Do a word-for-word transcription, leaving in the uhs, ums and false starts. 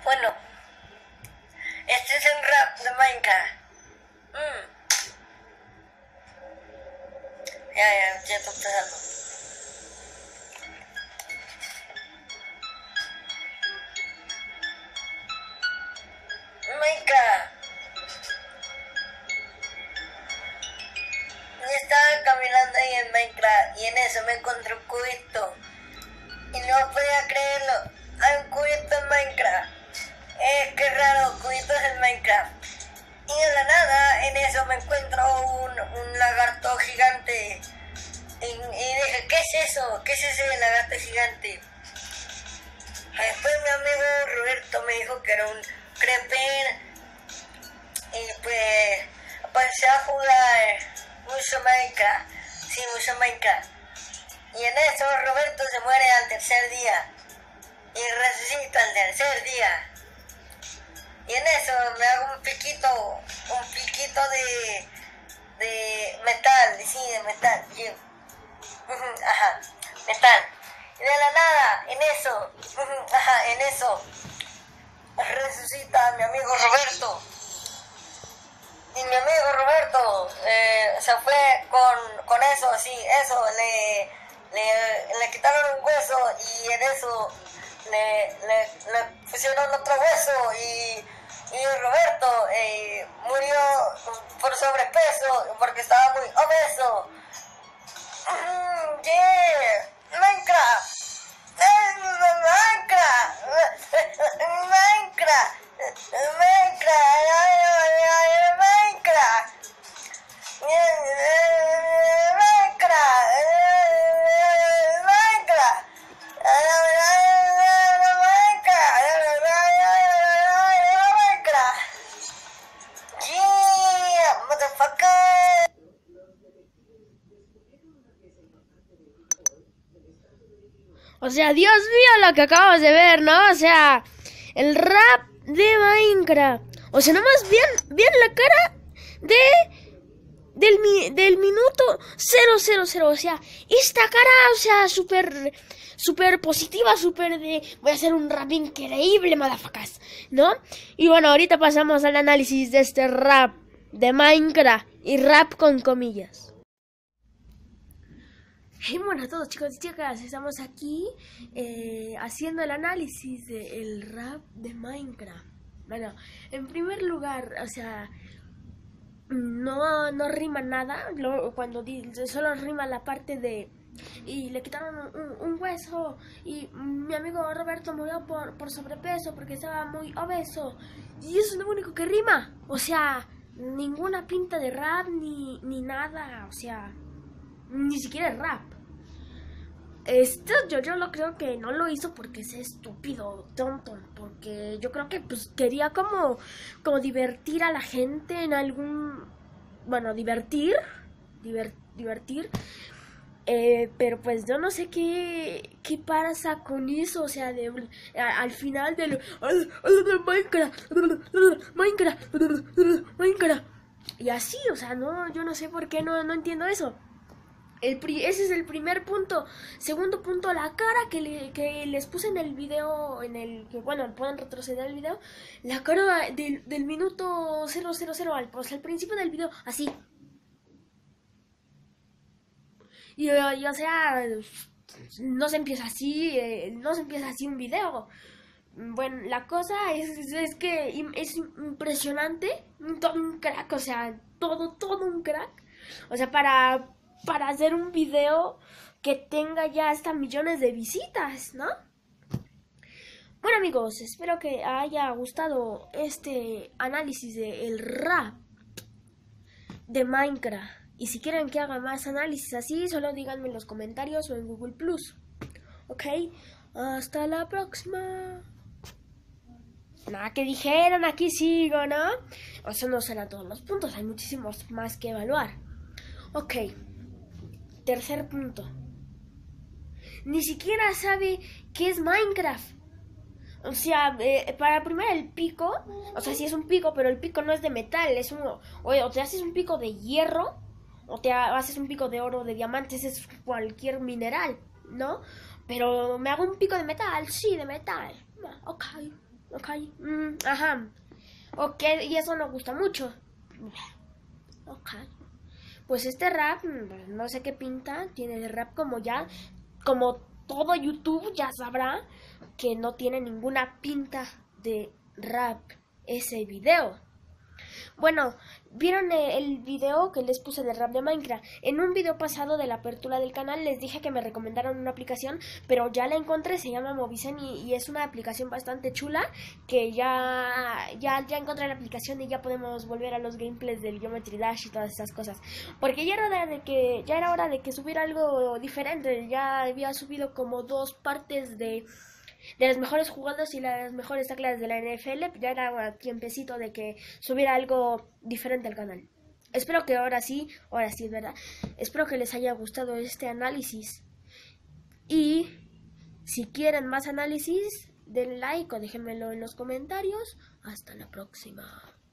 Bueno, este es el rap de Minecraft. Mm. Ya, ya, ya está empezando. Minecraft. Yo estaba caminando ahí en Minecraft y en eso me encontré un cubito. Y no podía creerlo. Hay un cubito en Minecraft. Eh, qué raro, cubitos en Minecraft. Y de la nada, en eso me encuentro un, un lagarto gigante. Y, y dije, ¿qué es eso? ¿Qué es ese lagarto gigante? Después mi amigo Roberto me dijo que era un creeper. Y pues, empecé a jugar mucho Minecraft. Sí, mucho Minecraft. Y en eso Roberto se muere al tercer día. Y resucita al tercer día. Y en eso me hago un piquito, un piquito de, de metal, sí, de metal, sí. Ajá, metal. Y de la nada, en eso, ajá, en eso, resucita a mi amigo Roberto. Y mi amigo Roberto eh, se fue con, con eso, sí, eso, le, le, le quitaron un hueso y en eso le, le, le pusieron otro hueso y... Y Roberto eh, murió por sobrepeso porque estaba muy obeso. Mm, yeah, Minecraft. Minecraft. Minecraft. Minecraft. Minecraft. O sea, Dios mío lo que acabamos de ver, ¿no? O sea, el rap de Minecraft. O sea, nomás bien, bien la cara de del, del minuto cero cero cero. O sea, esta cara, o sea, súper, súper positiva, súper de... Voy a hacer un rap increíble, motherfuckers, ¿no? Y bueno, ahorita pasamos al análisis de este rap de Minecraft. Y rap con comillas. Hey, bueno a todos chicos y chicas, estamos aquí eh, haciendo el análisis del rap de Minecraft. Bueno, en primer lugar, o sea, no, no rima nada, lo, cuando di, solo rima la parte de... Y le quitaron un, un hueso y mi amigo Roberto murió por, por sobrepeso porque estaba muy obeso. Y eso es lo único que rima, o sea, ninguna pinta de rap ni, ni nada, o sea... Ni siquiera es rap. Esto yo, yo lo creo que no lo hizo porque es estúpido, tonto. Porque yo creo que pues quería como, como divertir a la gente en algún... Bueno, divertir. Diver, divertir. Eh, pero pues yo no sé qué, qué pasa con eso. O sea, de, a, al final de Minecraft. Minecraft. Minecraft. Y así, o sea, no, yo no sé por qué no, no entiendo eso. El pri ese es el primer punto. Segundo punto, la cara que, le, que les puse en el video, en el que, bueno, pueden retroceder el video, la cara del, del minuto cero cero cero al, pues, al principio del video, así. Y, y o sea, no se empieza así, eh, no se empieza así un video. Bueno, la cosa es, es que es impresionante, todo un crack, o sea, todo, todo un crack. O sea, para... para hacer un video que tenga ya hasta millones de visitas, ¿no? Bueno amigos, espero que haya gustado este análisis del rap de Minecraft. Y si quieren que haga más análisis así, solo díganme en los comentarios o en Google Plus. ¿Ok? Hasta la próxima. Nada que dijeron, aquí sigo, ¿no? Eso no serán todos los puntos, hay muchísimos más que evaluar. Ok. Tercer punto. Ni siquiera sabe qué es Minecraft. O sea, eh, para primero el pico. O sea, sí es un pico, pero el pico no es de metal. Es un, o, o te haces un pico de hierro, o te haces un pico de oro, de diamantes. Es cualquier mineral, ¿no? Pero me hago un pico de metal. Sí, de metal. Ok. Ok, mm, ajá. Ok, y eso nos gusta mucho. Ok. Pues este rap, mm, no sé qué pinta, tiene de rap como ya, como todo YouTube ya sabrá que no tiene ninguna pinta de rap ese video. Bueno, ¿vieron el video que les puse de rap de Minecraft? En un video pasado de la apertura del canal les dije que me recomendaron una aplicación, pero ya la encontré, se llama Movizen y, y es una aplicación bastante chula, que ya, ya, ya encontré la aplicación y ya podemos volver a los gameplays del Geometry Dash y todas esas cosas. Porque ya era hora de que, ya era hora de que subiera algo diferente, ya había subido como dos partes de... de los mejores jugadores y las mejores taclas de la N F L, ya era tiempecito de que subiera algo diferente al canal. Espero que ahora sí, ahora sí, ¿verdad? Espero que les haya gustado este análisis. Y si quieren más análisis, denle like o déjenmelo en los comentarios. Hasta la próxima.